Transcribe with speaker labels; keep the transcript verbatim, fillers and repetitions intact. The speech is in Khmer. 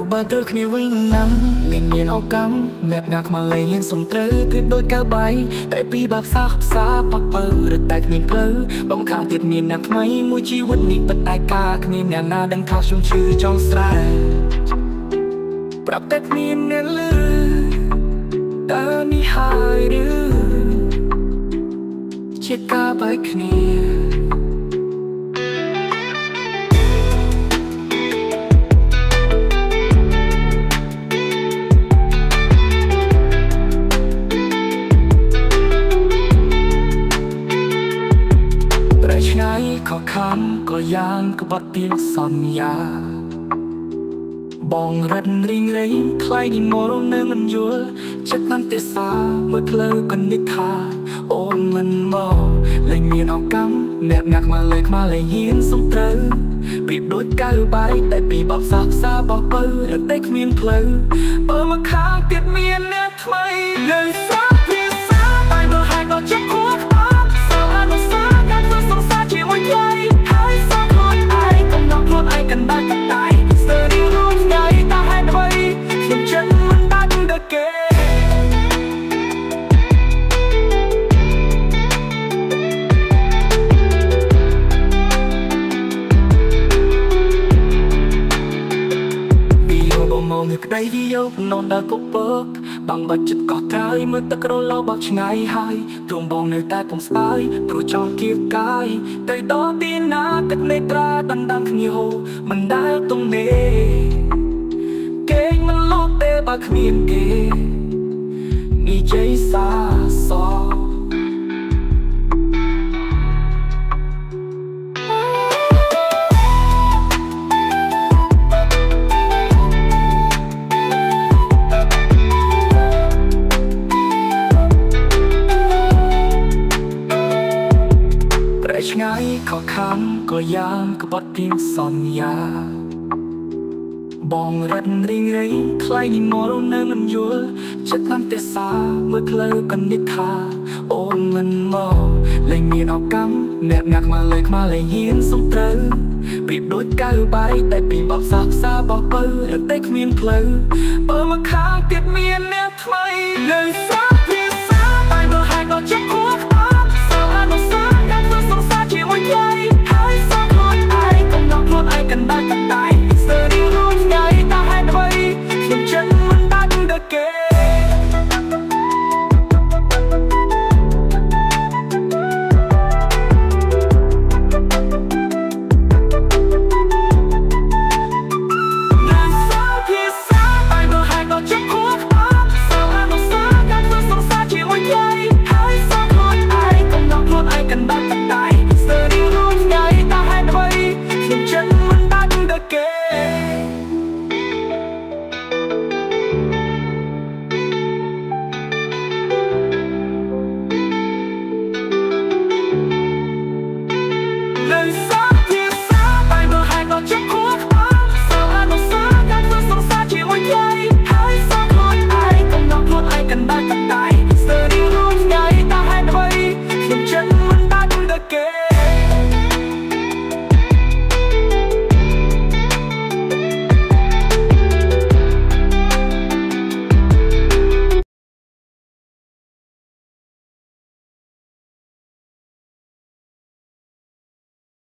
Speaker 1: បើទៅគ្នាវិញណាំមានមានអកម្មអ្នកណាខ្មៅលេងសំត្រូវគឺដូចកៅបៃតែពីបាក់សាផ្សាបាក់បើរត់តែគ្មានផ្លូវបងខាងទៀតមានអ្នកថ្មីមួយជីវិតនេះពិតឯកាគ្មានអ្នកណាដឹងថាខ្ញុំឈឺចង់ស្រែប្រាប់តែគ្មានអ្នកលឺតើនេះហើយឬជាការបែកគ្នាខកខានក៏យ៉ាងក្បត់ទៀងសន្យាបងរិនរីងរៃថ្លៃនេះមករំនៅមិនយល់ចិត្តមិនទេសាមើលផ្លូវកនិដ្ឋាអូនមិនមកលែងមានអកម្មអ្នកងាក់មកលេខមកលែងហ៊ានសុំត្រូវពីដូចកៅបៃតែពីបបសាផ្សាបបបើរត់តែគ្មានផ្លូវបើមកខាងទៀតមានអ្នកថ្មីនៅសាភាសាតែមើលហើយក៏ចាប់ខួរអត់សោអនុសាការធ្វើសង្សារជាមួយខ្លៃហើយសោខ្លួនឯងកុំនាំខ្លួនឯងកណ្ដាលកណ្ដាយស្ទើរនេះរួចថ្ងៃតែហេតុអ្វីខ្ញុំចិត្តមិនដាច់ដល់គេមកក្ដីវាយកនន់ដល់ពុកពកបងបាច់ចិត្តកោះត្រើយមើលទឹករលោបោកឆ្ងាយហើយទ្រង់បងនៅតែពងស្ដាយព្រោះចង់គៀបកាយទៅដល់ទីណាទឹកនេត្រាដណ្ដើមគ្នាហូរមិនដែលទំនេរគេមិនលត់ទេបើគ្មានគេនិយាយសាសឆ្ងាយខកខានក៏យ៉ាងក្បត់ទៀងសន្យាបងរិនរីងរៃថ្លៃនេះមករំនៅមិនយល់ចិត្តមិនទេសាមើលផ្លូវកនិដ្ឋាអូនមិនមកលែងមានអកម្មអ្នកងាក់មកលេខមកលែងហ៊ានសុំត្រូវពីដូចកៅបៃតែពីបបសាផ្សាបបបើរត់តែគ្មានផ្លូវបើមកខាងទៀតមានអ្នកថ្មីនៅ